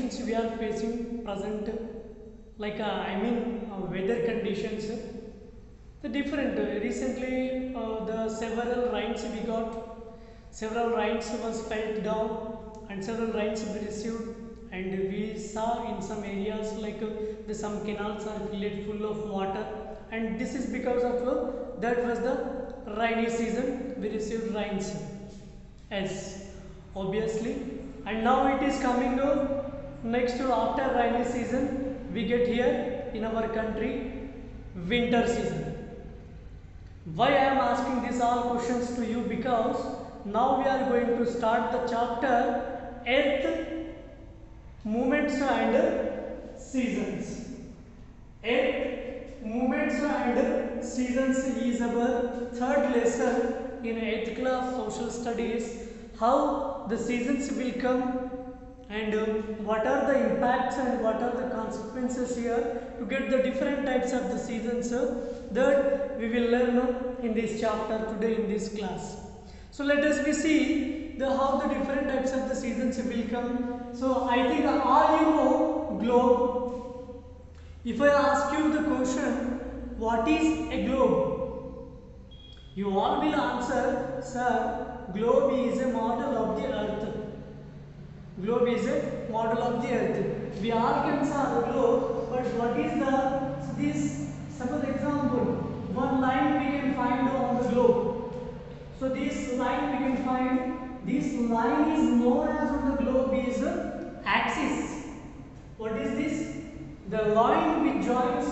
conditions we are facing present, like weather conditions, the different. Recently, the several rains we got, several rains was felt down, and several rains we received, and we saw in some areas like some canals are filled full of water, and this is because of that was the rainy season. We received rains. Yes, obviously. And now it is coming next to after rainy season, we get here in our country winter season. Why I am asking these all questions to you? Because now we are going to start the chapter Earth movements and seasons. Earth movements and seasons is our third lesson in 8th class social studies. How the seasons will come and what are the impacts and what are the consequences here to get the different types of the seasons that we will learn in this chapter today in this class. So let us we see the how the different types of the seasons will come. So I think all you know globe. If I ask you the question, what is a globe? You all will answer, sir, globe is a model of the earth. Globe is a model of the earth. We all can see the globe, but what is this? Suppose example, one line we can find on the globe. So this line we can find. This line is known as on the globe is axis. What is this? The line which joins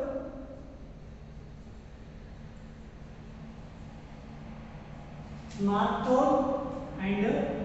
North Pole and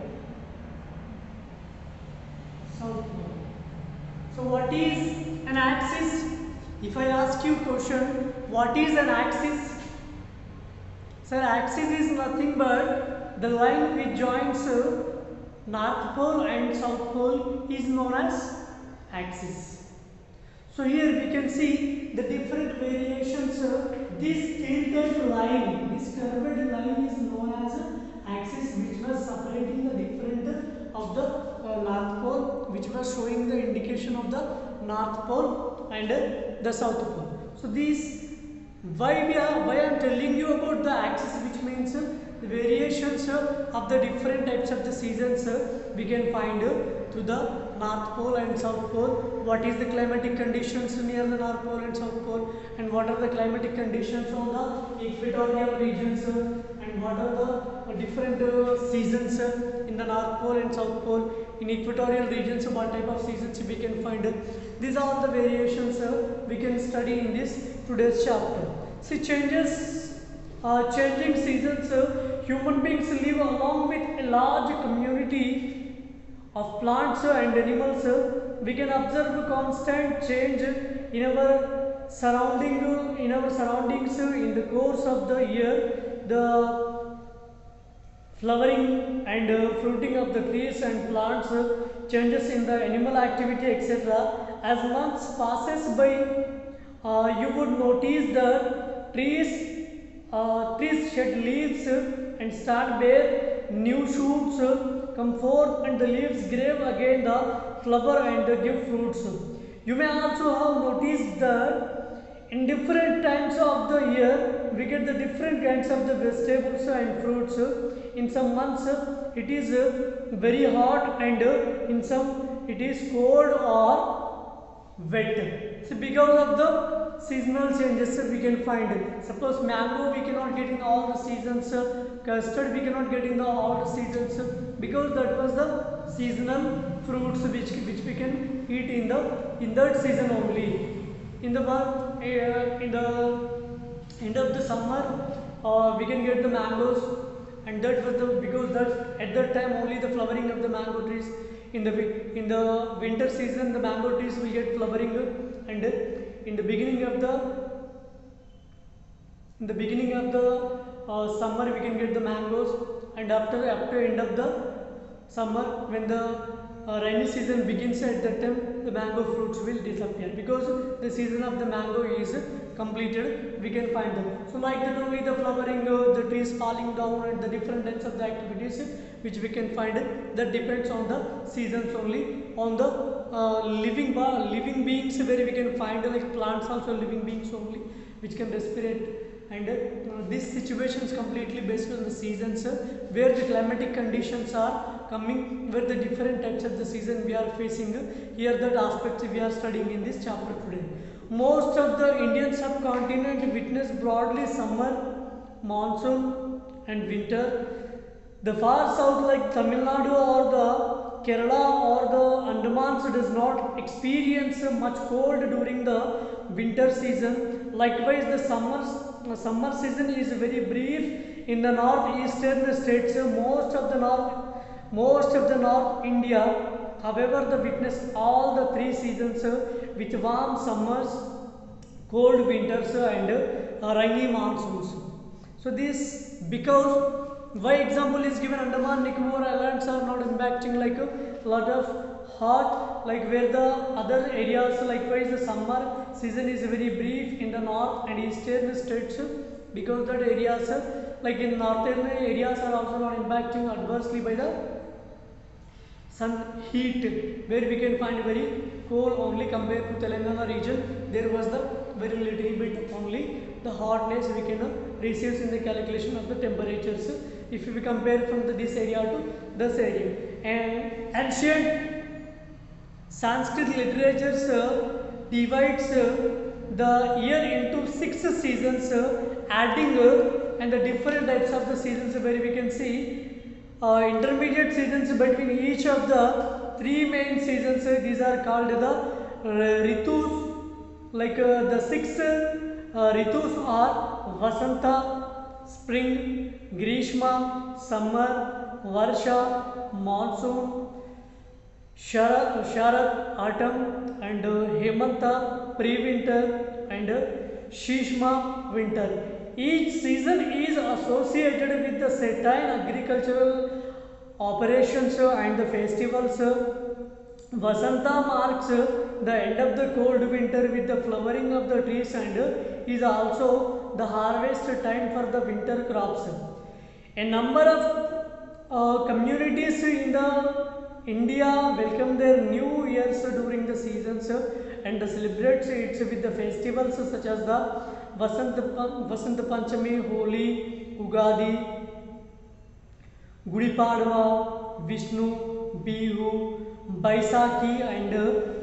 South Pole. So what is an axis? If I ask you question, what is an axis? Sir, axis is nothing but the line which joins North Pole and South Pole is known as axis. So here we can see the different variations. This tilted line, this curved line is known as axis, which was separating the different of the North Pole, which was showing the indication of the North Pole and the South Pole. So these, why I am telling you about the axis, which means the variations of the different types of the seasons we can find to the North Pole and South Pole. What is the climatic conditions near the North Pole and South Pole, and what are the climatic conditions on the equatorial regions, and what are the different seasons in the North Pole and South Pole. In equatorial regions, what type of seasons we can find. These are all the variations we can study in this today's chapter. See, changing seasons, human beings live along with a large community of plants and animals. We can observe constant change in our surroundings in the course of the year. The flowering and fruiting of the trees and plants, changes in the animal activity, etc. As months passes by, you would notice that trees shed leaves and start bear new shoots, come forth, and the leaves grave again the flower and give fruits. You may also have noticed that in different times of the year we get the different kinds of the vegetables and fruits. In some months it is very hot, and in some it is cold or wet. So because of the seasonal changes we can find. Suppose mango we cannot get in all the seasons, custard we cannot get in all the seasons, because that was the seasonal fruits which we can eat in that season only. In the end of the summer we can get the mangoes, and that was because that at that time only the flowering of the mango trees. In the winter season the mango trees will get flowering, and in the beginning of the summer we can get the mangoes, and after end of the summer when the rainy season begins, at that time the mango fruits will disappear, because the season of the mango is completed. We can find them. So like that only the flowering, the trees falling down, and the different types of the activities which we can find that depends on the seasons only, on the living beings, where we can find like plants also living beings only which can respirate. And this situation is completely based on the seasons, where the climatic conditions are coming, where the different types of the season we are facing. Here that aspects we are studying in this chapter today. Most of the Indian subcontinent witness broadly summer, monsoon and winter. The far south like Tamil Nadu or the Kerala or the Andamans does not experience much cold during the winter season. Likewise, the summer season is very brief in the northeastern states. Most of the North India, however, the witness all the three seasons with warm summers, cold winters and rainy monsoons. So this because why example is given, Andaman Nicobar Islands are not impacting like a lot of hot, like where the other areas likewise the summer season is very brief in the north and eastern states, because that areas like in northern areas are also not impacting adversely by the sun heat, where we can find very cold only compared to Telangana region. There was the very little bit only the hotness we can receive in the calculation of the temperatures if we compare from this area to this area. And ancient Sanskrit literatures divides the year into 6 seasons, adding and the different types of the seasons, where we can see intermediate seasons between each of the three main seasons. These are called the ritus. Like the 6 ritus are Vasanta, spring, Grishma, summer, Varsha, monsoon, Sharad, autumn, and Hemanta, pre-winter, and Shishma, winter. Each season is associated with the certain agricultural operations and the festivals. Vasanta marks the end of the cold winter with the flowering of the trees and is also the harvest time for the winter crops. A number of communities in the India welcome their new years during the seasons and celebrate it with the festivals such as the Vasant Panchami, Holi, Ugadi, Gudi Padwa, Vishnu, Bihu, Baisakhi and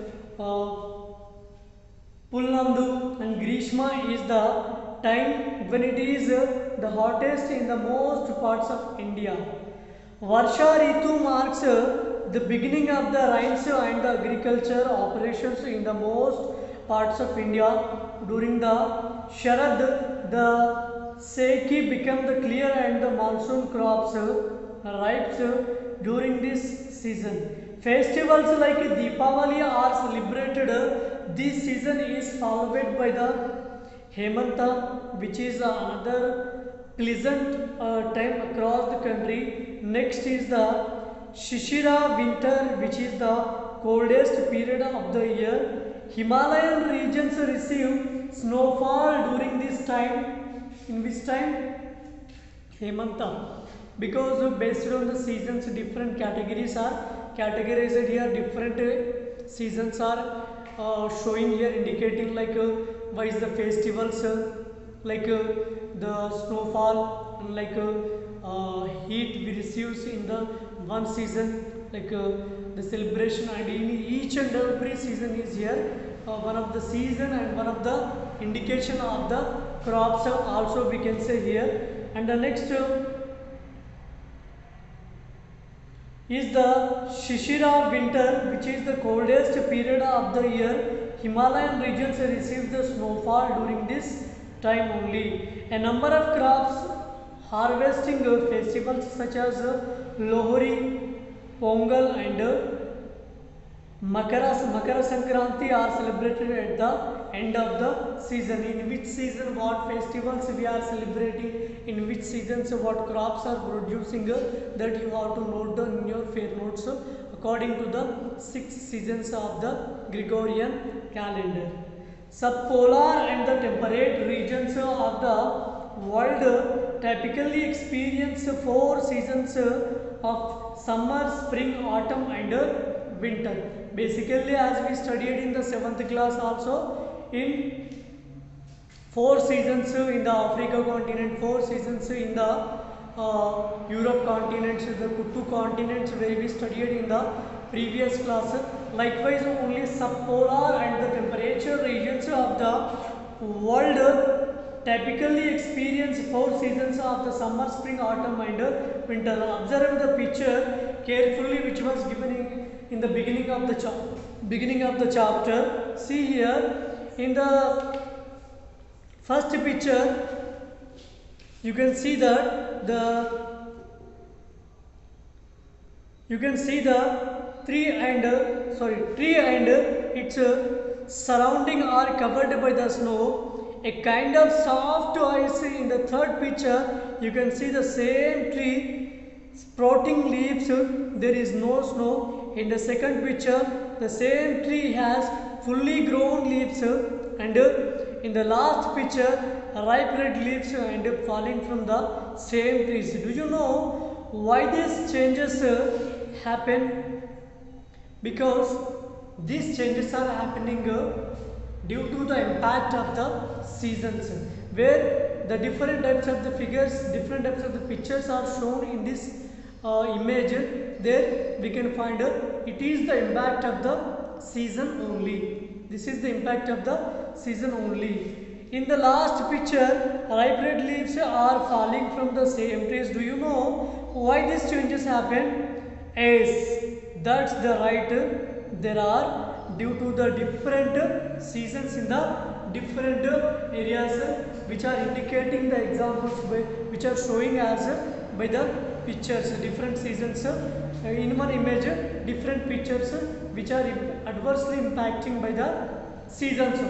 Pulnamdu. And Grishma is the time when it is the hottest in the most parts of India. Varsha Ritu marks the beginning of the rains and the agriculture operations in the most parts of India. During the Sharad, the Seki become the clear and the monsoon crops ripes during this season. Festivals like Deepavali are celebrated. This season is followed by the Hemanta, which is another pleasant time across the country. Next is the Shishira winter, which is the coldest period of the year. Himalayan regions receive snowfall during this time. In which time? Hemanta. Because based on the seasons, different categories are categorized here. Different seasons are showing here, indicating like why is the festivals, like the snowfall, and like heat we receive in the one season, like the celebration, and in each and every season is here one of the season and one of the indication of the crops also we can say here. And the next is the Shishira winter, which is the coldest period of the year. Himalayan regions receive the snowfall during this time only. A number of crops harvesting festivals such as Lohri, Pongal and Makara Sankranti are celebrated at the end of the season. In which season what festivals we are celebrating, in which seasons what crops are producing, that you have to note down in your fair notes according to the 6 seasons of the Gregorian calendar. Subpolar and the temperate regions of the world typically experience 4 seasons of summer, spring, autumn and winter. Basically, as we studied in the 7th class also, in 4 seasons in the Africa continent, 4 seasons in the Europe continents, the two continents where we studied in the previous class. Likewise, only subpolar and the temperature regions of the world typically experience 4 seasons of the summer, spring, autumn and winter. Observe the picture carefully which was given in the beginning of the chapter. See here in the first picture you can see that the tree and its surrounding are covered by the snow, a kind of soft ice. In the third picture you can see the same tree sprouting leaves, there is no snow. In the second picture the same tree has fully grown leaves, and in the last picture ripe red leaves and falling from the same trees. Do you know why these changes happen? Because these changes are happening due to the impact of the seasons, where the different types of the figures, different types of the pictures are shown in this image. There we can find it is the impact of the season only. This is the impact of the season only. In the last picture, ripe red leaves are falling from the same trees. Do you know why these changes happen? Yes, that's the right. There are due to the different seasons in the different areas which are indicating the examples which are showing as by the pictures. Different seasons in one image, different pictures which are adversely impacting by the seasons.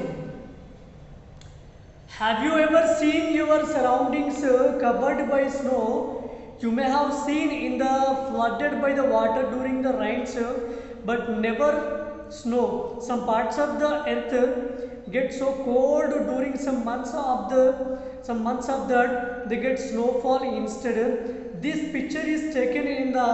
Have you ever seen your surroundings covered by snow? You may have seen in the flooded by the water during the rains, but never snow. Some parts of the earth get so cold during some months of that they get snowfall instead. This picture is taken in the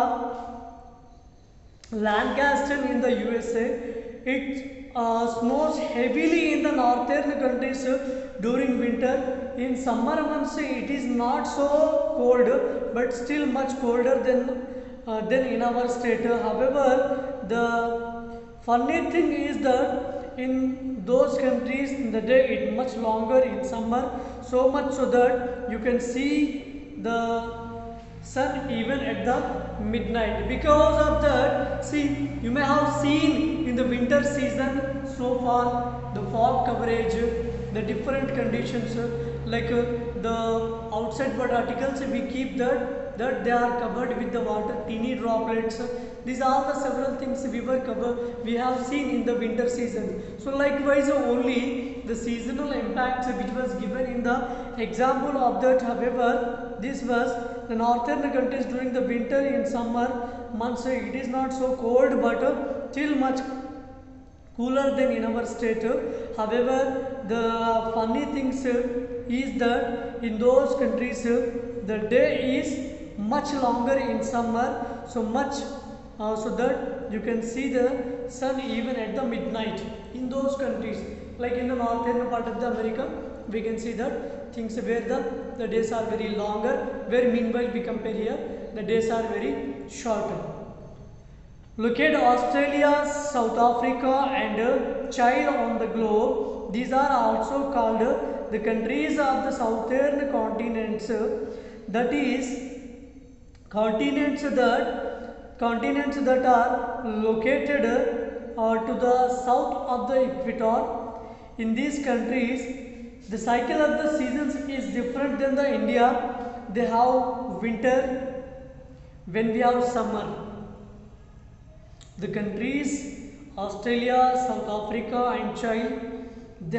Lancaster in the USA. It snows heavily in the northern countries during winter. In summer months it is not so cold, but still much colder than in our state. However, the funny thing is that in those countries the day is much longer in summer, so much so that you can see the sun even at the midnight. Because of that, see, you may have seen in the winter season snowfall, the fog coverage, the different conditions, like the outside bird articles we keep that they are covered with the water, teeny droplets. These are the several things we have seen in the winter season. So likewise only the seasonal impacts which was given in the example of that. However, this was the northern countries during the winter. In summer months it is not so cold, but still much cooler than in our state. However, the funny things is that in those countries the day is much longer in summer, so that you can see the sun even at the midnight in those countries. Like in the northern part of the America, we can see that things where the days are very longer, where meanwhile we compare here the days are very shorter. Look at Australia, South Africa and Chile on the globe. These are also called the countries of the southern continents, that is continents that are located to the south of the equator. In these countries the cycle of the seasons is different than the India. They have winter when we have summer. The countries Australia, South Africa and Chile, they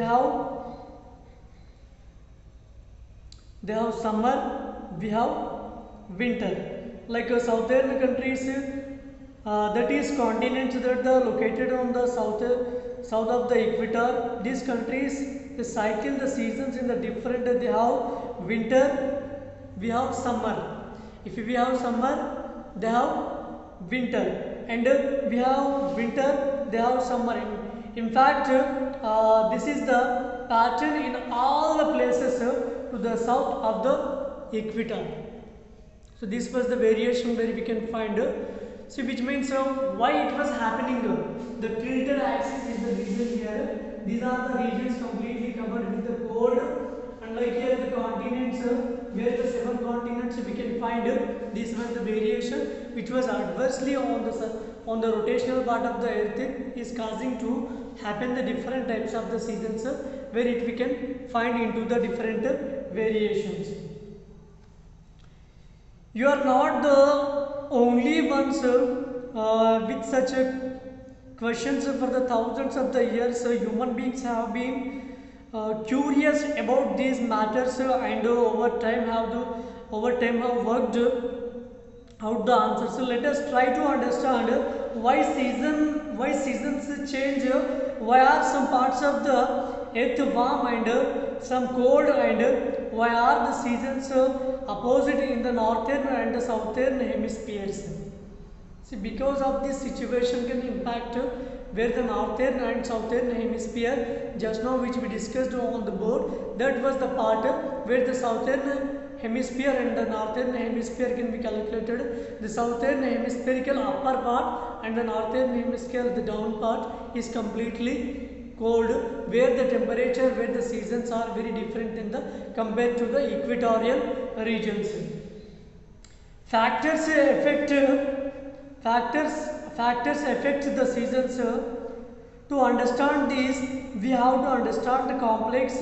have summer, we have winter. Like southern countries, that is continents that are located on the south of the equator. These countries, they cycle the seasons in the different. They have winter, we have summer. If we have summer, they have winter, and we have winter, they have summer. In fact, this is the pattern in all the places to the south of the equator. So this was the variation where we can find. See, which means why it was happening. The tilted axis is the region here. These are the regions completely covered with the cold. And like here the continents, where the 7 continents we can find. This was the variation which was adversely on the rotational part of the earth is causing to happen the different types of the seasons where it we can find into the different variations. You are not the only ones with such questions for the thousands of the years. Human beings have been curious about these matters and over time have worked out the answers. So let us try to understand why seasons change, why are some parts of the earth warm and some cold, and why are the seasons opposite in the northern and the southern hemispheres. See, because of this situation can impact where the northern and southern hemisphere, just now which we discussed on the board, that was the part where the southern hemisphere and the northern hemisphere can be calculated. The southern hemispherical upper part and the northern hemisphere the down part is completely cold, where the temperature, where the seasons are very different in the compared to the equatorial regions. Factors affect the seasons. To understand these, we have to understand the complex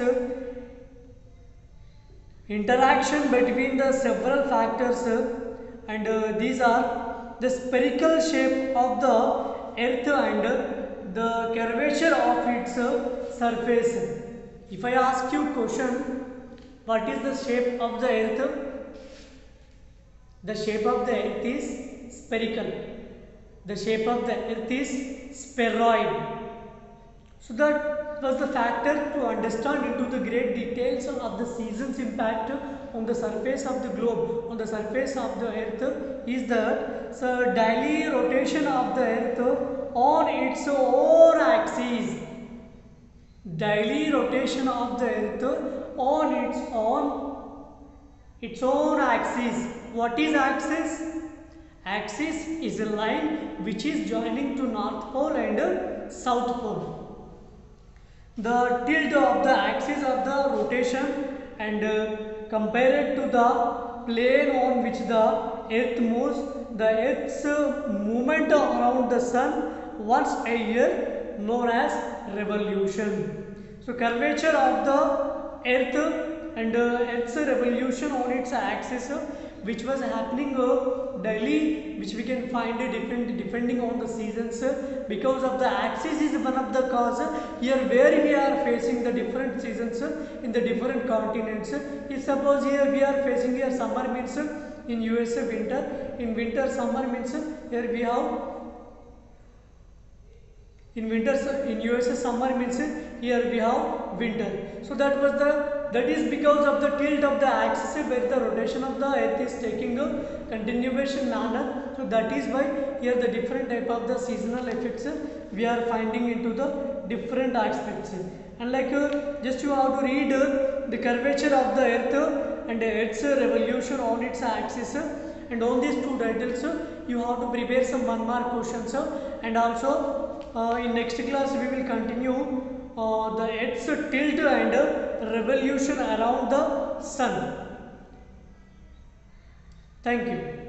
interaction between the several factors, and these are the spherical shape of the earth and the curvature of its surface. If I ask you question, what is the shape of the earth? The shape of the earth is spherical. The shape of the earth is spheroid. So that was the factor to understand into the great details of the seasons impact on the surface of the globe, on the surface of the earth, is that daily rotation of the earth on its own axis. Daily rotation of the earth on its own axis. What is axis? Axis is a line which is joining to North Pole and South Pole. The tilt of the axis of the rotation and compared to the plane on which the earth moves, the earth's movement around the sun once a year known as revolution. So curvature of the earth and earth's revolution on its axis, which was happening daily, which we can find depending on the seasons, because of the axis is one of the cause here where we are facing the different seasons in the different continents. If suppose here we are facing here summer means in USA winter, in winter summer means here we have in USA summer means here we have winter. So that is because of the tilt of the axis where the rotation of the earth is taking a continuation manner. So that is why here the different type of the seasonal effects we are finding into the different aspects. And like just you have to read the curvature of the earth and earth's revolution on its axis, and on these two titles you have to prepare some 1 mark questions, and also in next class we will continue the earth's tilt and revolution around the sun. Thank you.